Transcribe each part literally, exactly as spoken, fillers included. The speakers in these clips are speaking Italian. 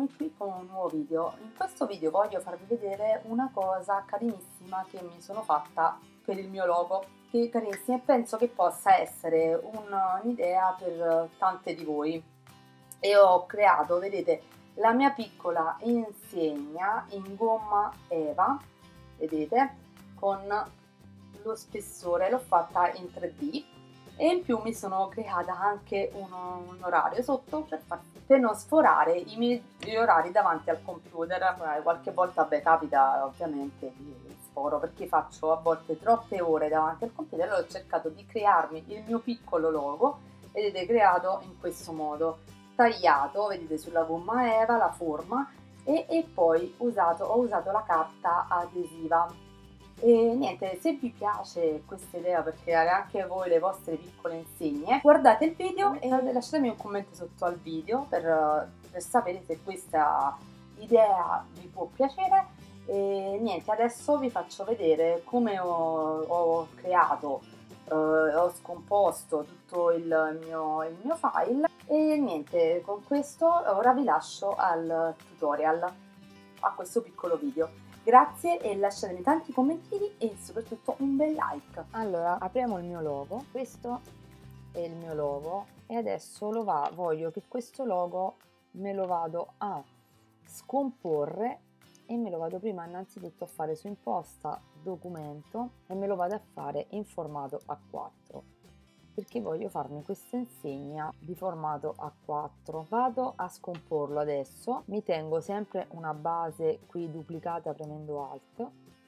eccomi qui con un nuovo video. In questo video voglio farvi vedere una cosa carinissima che mi sono fatta per il mio logo, che carissima, e penso che possa essere un'idea per tante di voi. E ho creato, vedete, la mia piccola insegna in gomma Eva, vedete, con lo spessore, l'ho fatta in tre D. E in più mi sono creata anche uno, un orario sotto per, far, per non sforare i miei gli orari davanti al computer. Qualche volta, beh, capita ovviamente di sforo perché faccio a volte troppe ore davanti al computer. Allora ho cercato di crearmi il mio piccolo logo, vedete, creato in questo modo, tagliato, vedete, sulla gomma Eva la forma e, e poi usato, ho usato la carta adesiva. E niente, se vi piace questa idea per creare anche voi le vostre piccole insegne, guardate il video e lasciatemi un commento sotto al video per, per sapere se questa idea vi può piacere. E niente, adesso vi faccio vedere come ho, ho creato, eh, ho scomposto tutto il mio, il mio file. E niente, con questo ora vi lascio al tutorial, a questo piccolo video. Grazie e lasciatemi tanti commentini e soprattutto un bel like. Allora, apriamo il mio logo. Questo è il mio logo e adesso lo va, voglio che questo logo me lo vado a scomporre e me lo vado prima innanzitutto a fare su imposta, documento, e me lo vado a fare in formato A quattro. Perché voglio farmi questa insegna di formato A quattro. Vado a scomporlo adesso, mi tengo sempre una base qui duplicata premendo Alt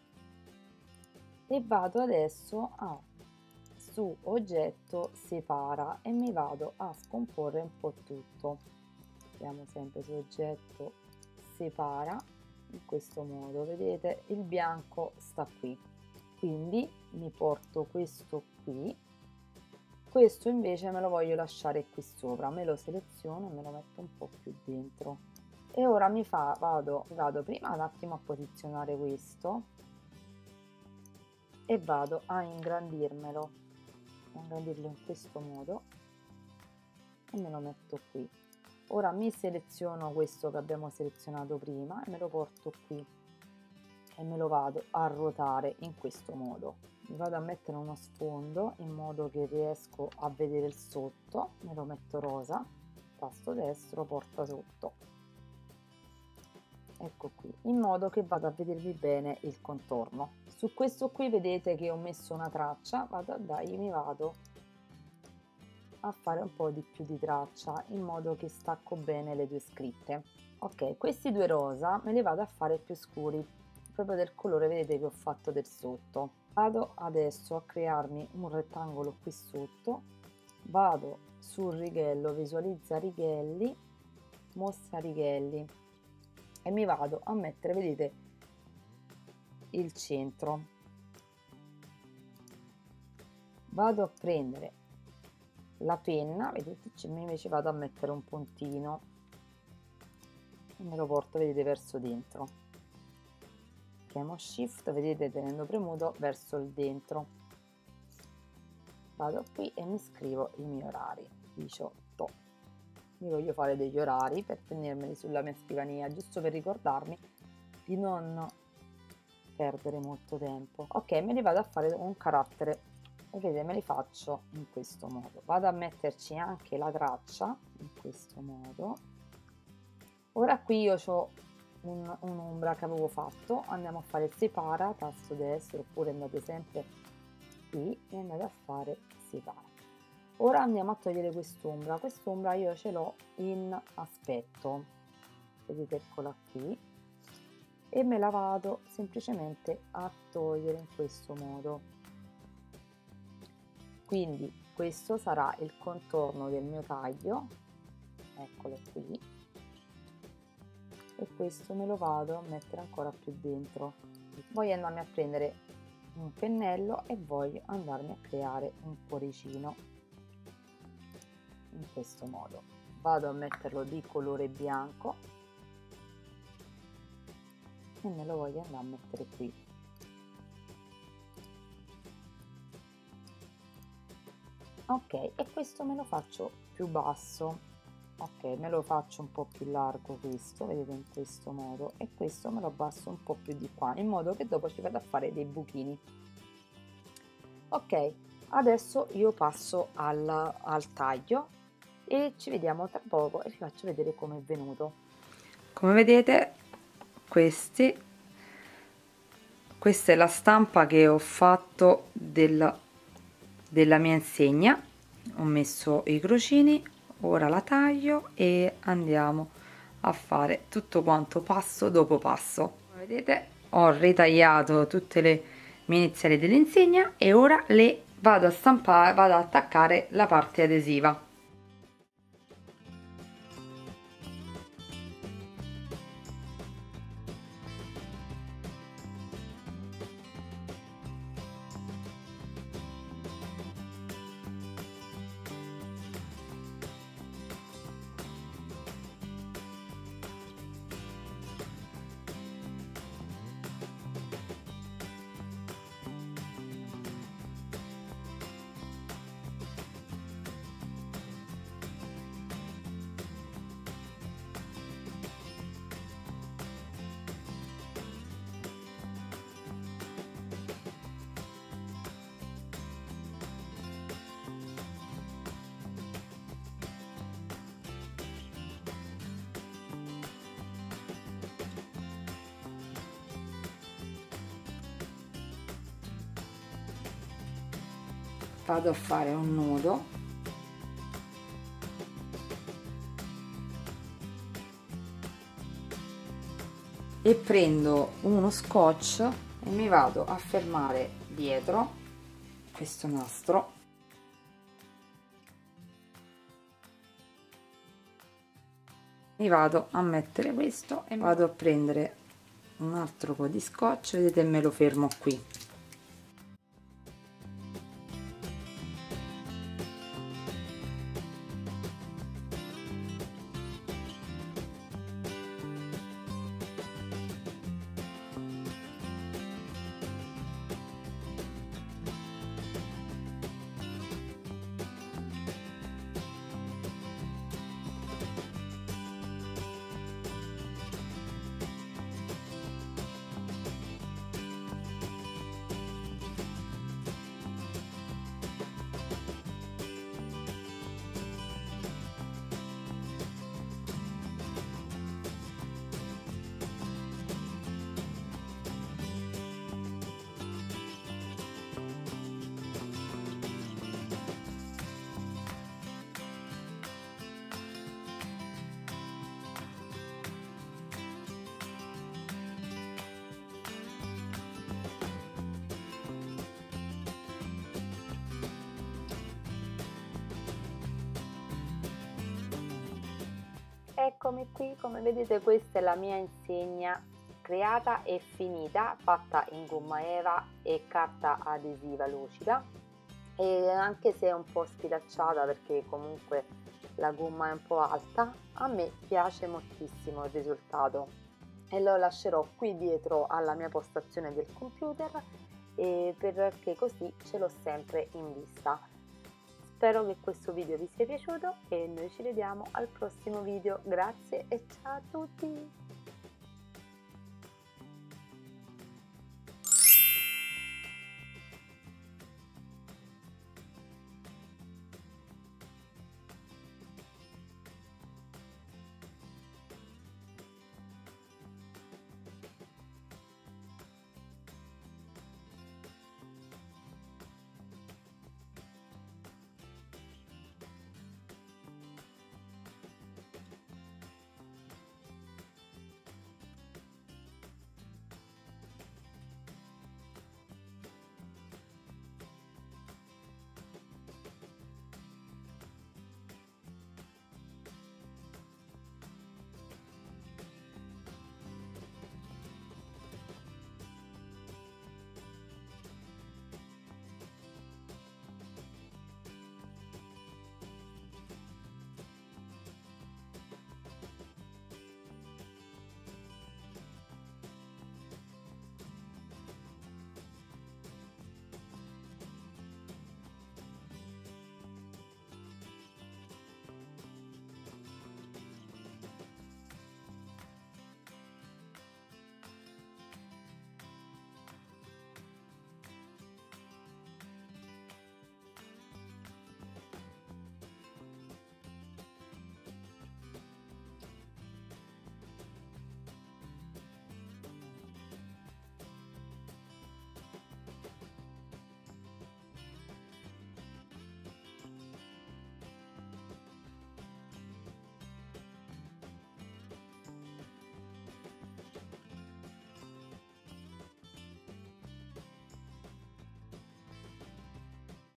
e vado adesso a su oggetto separa e mi vado a scomporre un po' tutto. Andiamo sempre su oggetto separa, in questo modo, vedete, il bianco sta qui, quindi mi porto questo qui. Questo invece me lo voglio lasciare qui sopra, me lo seleziono e me lo metto un po' più dentro. E ora mi fa, vado, vado prima un attimo a posizionare questo e vado a ingrandirmelo, a ingrandirlo in questo modo e me lo metto qui. Ora mi seleziono questo che abbiamo selezionato prima e me lo porto qui e me lo vado a ruotare in questo modo. Mi vado a mettere uno sfondo in modo che riesco a vedere il sotto, me lo metto rosa, tasto destro, porta sotto, ecco qui, in modo che vado a vedervi bene il contorno. Su questo qui vedete che ho messo una traccia, vado a dai, mi vado a fare un po' di più di traccia in modo che stacco bene le due scritte. Ok, questi due rosa me li vado a fare più scuri, proprio del colore, vedete, che ho fatto del sotto. Vado adesso a crearmi un rettangolo qui sotto, vado sul righello, visualizza righelli, mostra righelli e mi vado a mettere, vedete, il centro. Vado a prendere la penna, vedete, invece vado a mettere un puntino e me lo porto, vedete, verso dentro. Premo shift, vedete, tenendo premuto verso il dentro, vado qui e mi scrivo i miei orari. Diciotto, mi voglio fare degli orari per tenermeli sulla mia scrivania, giusto per ricordarmi di non perdere molto tempo. Ok, me li vado a fare un carattere e vedete, me li faccio in questo modo. Vado a metterci anche la traccia in questo modo. Ora qui io ho un'ombra che avevo fatto, andiamo a fare separa, tasto destro, oppure andate sempre qui e andate a fare separa. Ora andiamo a togliere quest'ombra. Quest'ombra io ce l'ho in aspetto, vedete, eccola qui, e me la vado semplicemente a togliere in questo modo. Quindi questo sarà il contorno del mio taglio, eccolo qui, e questo me lo vado a mettere ancora più dentro. Voglio andarmi a prendere un pennello e voglio andarmi a creare un cuoricino in questo modo. Vado a metterlo di colore bianco e me lo voglio andare a mettere qui. Ok, e questo me lo faccio più basso Ok, me lo faccio un po' più largo questo, vedete, in questo modo, e questo me lo abbasso un po' più di qua, in modo che dopo ci vado a fare dei buchini. Ok, adesso io passo al, al taglio e ci vediamo tra poco e vi faccio vedere come è venuto. Come vedete, questi, questa è la stampa che ho fatto del, della mia insegna. Ho messo i crocini, ora la taglio e andiamo a fare tutto quanto passo dopo passo. Come vedete, ho ritagliato tutte le mie iniziali dell'insegna e ora le vado a stampare, vado ad attaccare la parte adesiva. Vado a fare un nodo e prendo uno scotch e mi vado a fermare dietro questo nastro, mi vado a mettere questo e vado a prendere un altro po' di scotch, vedete, me lo fermo qui. Eccomi qui, come vedete questa è la mia insegna creata e finita, fatta in gomma eva e carta adesiva lucida, e anche se è un po' sfilacciata perché comunque la gomma è un po' alta, a me piace moltissimo il risultato e lo lascerò qui dietro alla mia postazione del computer, e perché così ce l'ho sempre in vista. Spero che questo video vi sia piaciuto e noi ci vediamo al prossimo video. Grazie e ciao a tutti!